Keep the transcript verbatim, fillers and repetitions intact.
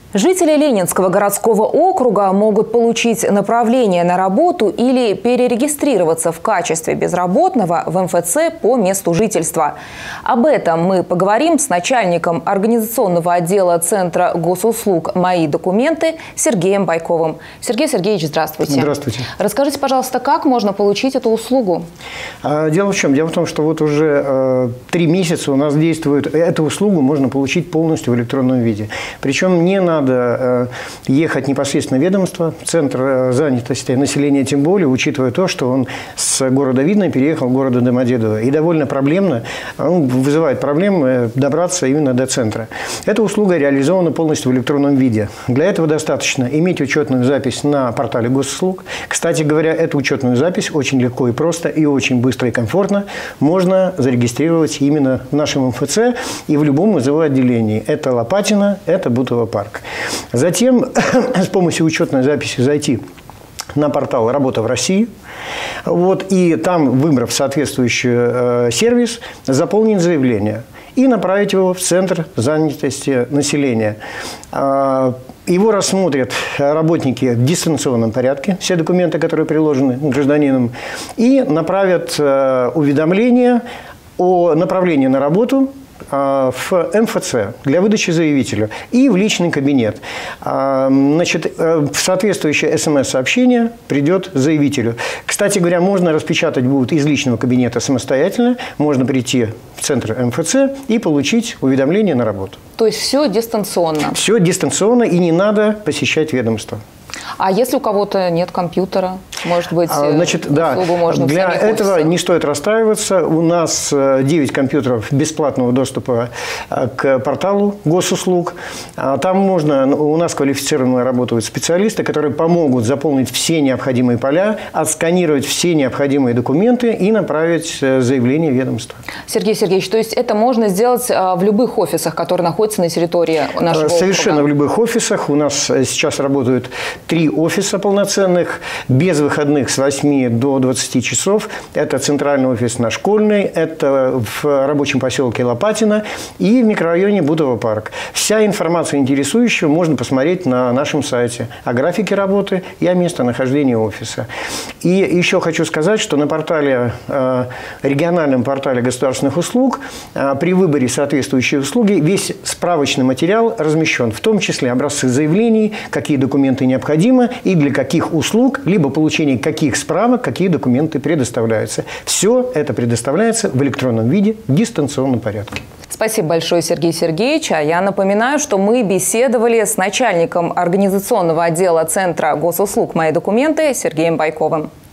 Жители Ленинского городского округа могут получить направление на работу или перерегистрироваться в качестве безработного в эм эф цэ по месту жительства. Об этом мы поговорим с начальником организационного отдела Центра госуслуг «Мои документы» Сергеем Байковым. Сергей Сергеевич, здравствуйте. Здравствуйте. Расскажите, пожалуйста, как можно получить эту услугу? Дело в чем? Дело в том, что вот уже э, три месяца у нас действует, эту услугу можно получить полностью в электронном виде. Причем не на Надо ехать непосредственно в ведомство, в Центр занятости населения, тем более, учитывая то, что он с города Видное переехал в город Домодедово. И довольно проблемно, он вызывает проблемы добраться именно до центра. Эта услуга реализована полностью в электронном виде. Для этого достаточно иметь учетную запись на портале госуслуг. Кстати говоря, эту учетную запись очень легко и просто, и очень быстро и комфортно можно зарегистрировать именно в нашем эм эф цэ и в любом узловом отделении. Это Лопатино, это Бутово парк. Затем с помощью учетной записи зайти на портал «Работа в России». Вот, и там, выбрав соответствующий э, сервис, заполнить заявление и направить его в Центр занятости населения. Э, его рассмотрят работники в дистанционном порядке, все документы, которые приложены гражданином, и направят э, уведомление о направлении на работу в эм эф цэ для выдачи заявителю и в личный кабинет. Значит, в соответствующее эс эм эс-сообщение придет заявителю. Кстати говоря, можно распечатать будет из личного кабинета самостоятельно, можно прийти в центр эм эф цэ и получить уведомление на работу. То есть все дистанционно? Все дистанционно, и не надо посещать ведомство. А если у кого-то нет компьютера, может быть, Значит, да, можно для этого офисах? не стоит расстраиваться. У нас девять компьютеров бесплатного доступа к порталу госуслуг. Там можно, у нас квалифицированно работают специалисты, которые помогут заполнить все необходимые поля, отсканировать все необходимые документы и направить заявление в ведомство. Сергей Сергеевич, то есть это можно сделать в любых офисах, которые находятся на территории нашего Совершенно округа? в любых офисах. У нас сейчас работают три офиса полноценных, без выходных с восьми до двадцати часов. Это центральный офис на Школьной, это в рабочем поселке Лопатино и в микрорайоне Бутово парк. Вся информация интересующая можно посмотреть на нашем сайте о графике работы и о местонахождении офиса. И еще хочу сказать, что на портале, региональном портале государственных услуг при выборе соответствующей услуги весь справочный материал размещен, в том числе образцы заявлений, какие документы необходимы и для каких услуг, либо получения каких справок, какие документы предоставляются. Все это предоставляется в электронном виде, в дистанционном порядке. Спасибо большое, Сергей Сергеевич. А я напоминаю, что мы беседовали с начальником организационного отдела Центра госуслуг «Мои документы» Сергеем Байковым.